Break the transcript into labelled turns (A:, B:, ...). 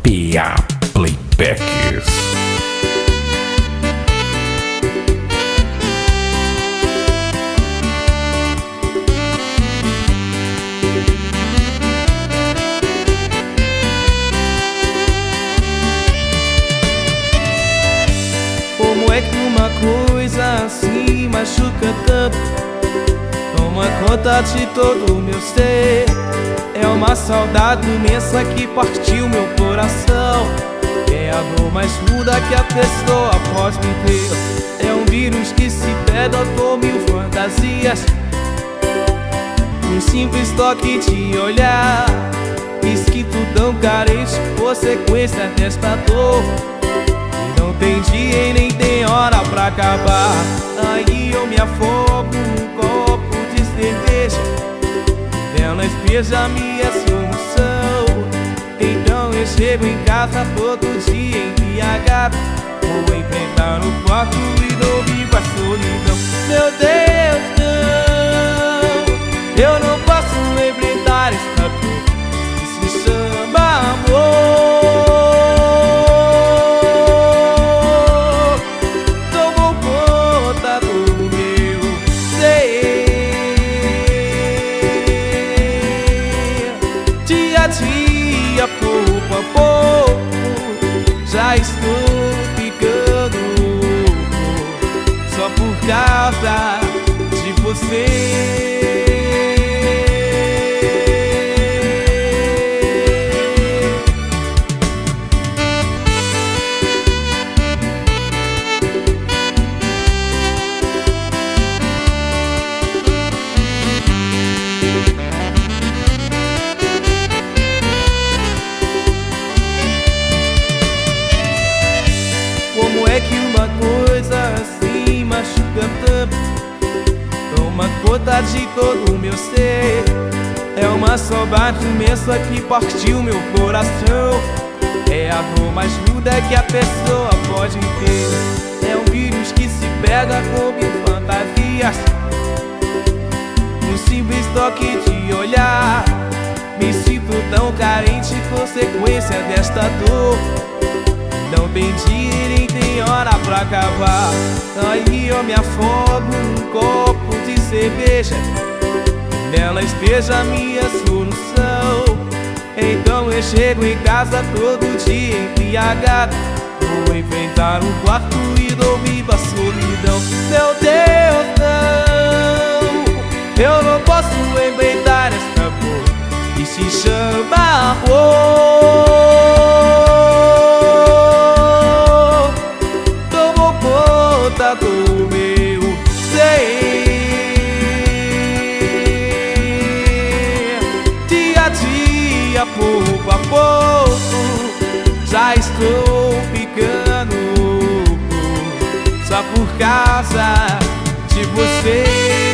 A: PA Playbacks.
B: Como é que uma coisa assim machuca tanto? Toma conta de todo o meu ser. É uma saudade imensa que partiu meu coração. É a dor mais muda que a pessoa pode viver. É um vírus que se pega com mil fantasias. Um simples toque de olhar, escrito tão carente, consequência desta dor. Não tem dia e nem tem hora pra acabar. Aí eu me afogo num copo de cerveja, dela espeja a minha solução. Então eu chego em casa todo dia embriagado. Vou enfrentar o quarto e não vivo a solidão. Meu Deus, não, eu não posso enfrentar esta dor que se chama amor. Dia, pouco a pouco, já estou ficando louco, só por causa de você. Como é que uma coisa assim machuca tanto? Toma conta de todo o meu ser. É uma saudade imensa que partiu meu coração. É a dor mais muda que a pessoa pode ter. É um vírus que se pega com mil fantasias. Um simples toque de olhar, me sinto tão carente, consequência desta dor. Não tem dia nem tem hora pra acabar. Aí eu me afogo num copo de cerveja, nela espeja a minha solução. Então eu chego em casa todo dia embriagado. Vou enfrentar o quarto e dormir a solidão. Meu Deus, não, eu não posso enfrentar esta dor que se chama amor. Do meu ser, dia a dia, pouco a pouco, já estou ficando louco, só por causa de você.